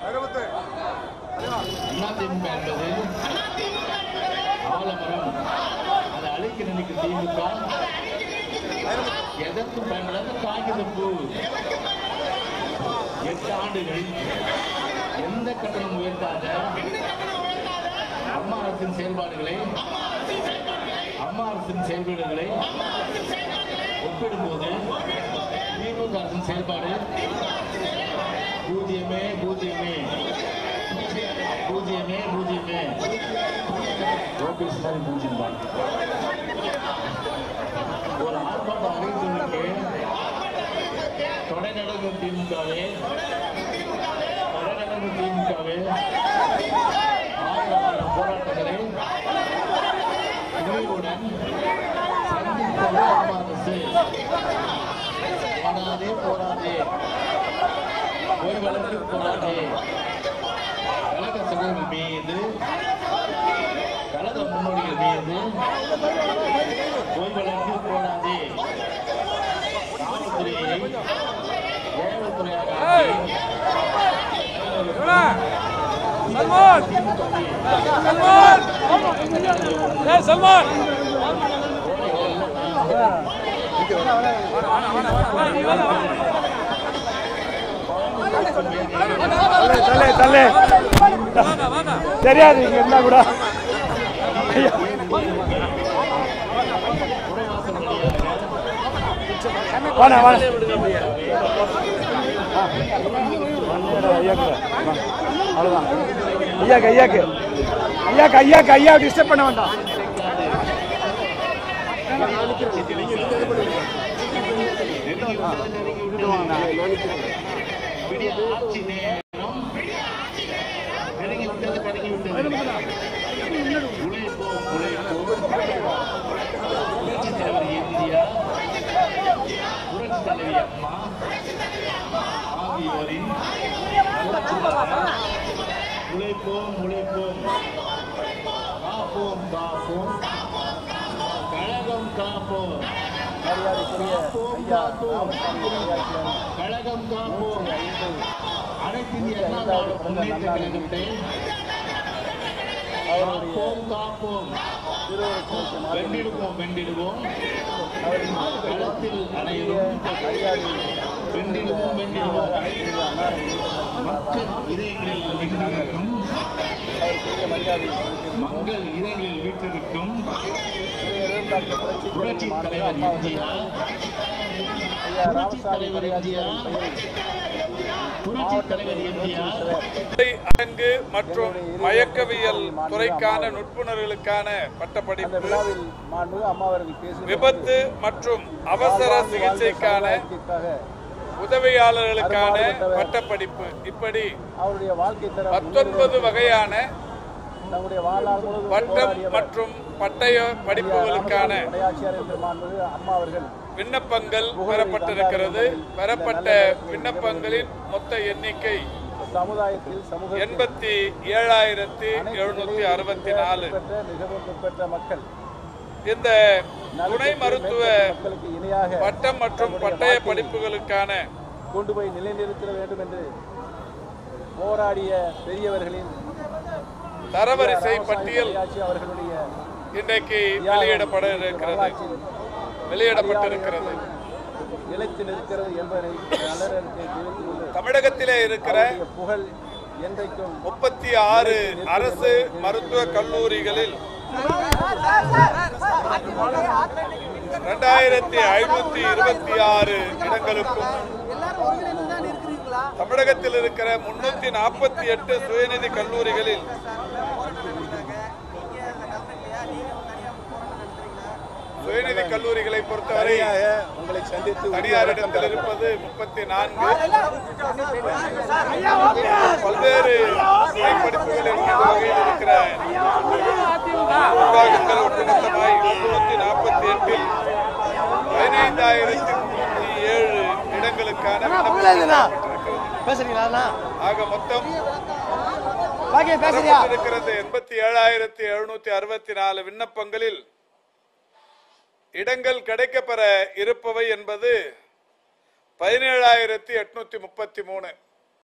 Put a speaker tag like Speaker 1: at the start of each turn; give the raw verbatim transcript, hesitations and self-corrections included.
Speaker 1: அதிமுக என்பது ஆலமரம், அதை அழைக்க நினைக்கும் திமுக எதற்கு பயன்படாத காகித பூ. எட்டு ஆண்டுகள் எந்த கட்டணம் உயர்த்தாத அம்மா அரசின் செயல்பாடுகளை அம்மா அரசின் செயல்பாடுகளை ஒப்பிடும்போது திமுக அரசின் செயல்பாடு பூஜ்ஜியமே பூஜ்ஜியமே பூஜ்ஜியமே பூஜ்ஜியமே ஓபிஎஸ் மாதிரி பூஜ்ஜியம் தான். ஒரு ஆர்ப்பாட்டம் அறிவித்ததற்கு தொடை நடக்கும் திமுகவே தொடை நடக்கும் திமுகவே ஆயிரம் ஆயிரம் போராட்டங்களை துணிவுடன் சந்தித்தது அம்மா அரசு. போராதே போராதே ஓய்வளர்ந்து போராதே. கழக சகோதரர்கள் மீது கழக முன்னோடிகள் மீது ஓய்வளர்ந்து போராதே. காவல்துறையை ஏவல்துறையாக
Speaker 2: தெரியாது இங்க இருந்தா கூட வாணா வாணா அவ்வளவுதான். ஐயாக்கு ஐயாக்கு ஐயாக்கு ஐயாக்கு ஐயா டிஸ்டர்ப் பண்ண வேண்டாம்.
Speaker 1: உழைப்போம் உழைப்போம் காப்போம் காப்போம் கழகம் காப்போம் காப்போம் காப்போம் கழகம் காப்போம். அனைத்து இந்திய அண்ணா திராவிட முன்னேற்ற கழகத்தை காப்போம் காப்போம் வென்றிடுவோம் வென்றிடுவோம் களத்தில் அனைவரும் வென்றிடுவோம் வென்றிடுவோம். மக்கள் இதயங்களில் வீற்றிருக்கும் மக்கள் இதயங்களில் வீற்றிருக்கும் புரட்சி தலைவர் எம்ஜிஆர் புரட்சி தலைவர் எம்ஜிஆர் புரட்சி தலைவர் எம்ஜிஆர்
Speaker 3: அரங்கு மற்றும் மயக்கவியல் துறைக்கான நுட்புணர்களுக்கான பட்டப்படிப்பு, விபத்து மற்றும் அவசர சிகிச்சைக்கான உதவியாளர்களுக்கான பட்டப்படிப்பு, இப்படி பத்தொன்பது வகையான பட்டம் மற்றும் பட்டய படிப்புகளுக்கான விண்ணப்பங்கள் பெறப்பட்டிருக்கிறது. பெறப்பட்ட விண்ணப்பங்களின் மொத்த எண்ணிக்கை எண்பத்தி ஏழாயிரத்தி எழுநூத்தி அறுபத்தி நாலு. இந்த துணை மருத்துவ பட்டம் மற்றும் பட்டய படிப்புகளுக்கான
Speaker 2: கொண்டு போய் நிலைநிறுத்த வேண்டும் என்று போராடிய பெரியவர்களின்
Speaker 3: தரவரிசை பட்டியல் இன்றைக்கு வெளியிடப்பட இருக்கிறது வெளியிடப்பட்டிருக்கிறது. தமிழகத்திலே இருக்கிற முப்பத்தி ஆறு அரசு மருத்துவக் கல்லூரிகளில் இரண்டாயிரத்தி ஐநூத்தி இருபத்தி ஆறு இடங்களுக்கும் தமிழகத்தில் இருக்கிற முன்னூத்தி நாற்பத்தி எட்டு சுயநிதி கல்லூரிகளில் சுயநிதி கல்லூரிகளை பொறுத்தவரை தனியாரிடத்தில் இருப்பது முப்பத்தி நான்கு. பல்வேறு படிப்புகளில் வகையில் இருக்கிற விபாகங்கள் ஒட்டுமொத்தமாய் முன்னூத்தி நாற்பத்தி எட்டில் பதினைந்தாயிரத்தி ஏழு இடங்களுக்கான ஆக மொத்தம் இருக்கிறது எண்பத்தி ஏழாயிரத்தி எழுநூத்தி அறுபத்தி நாலு விண்ணப்பங்களில் இடங்கள் கிடைக்கப்பெற இருப்பவை என்பது பதினேழாயிரத்தி எட்நூத்தி முப்பத்தி மூணு.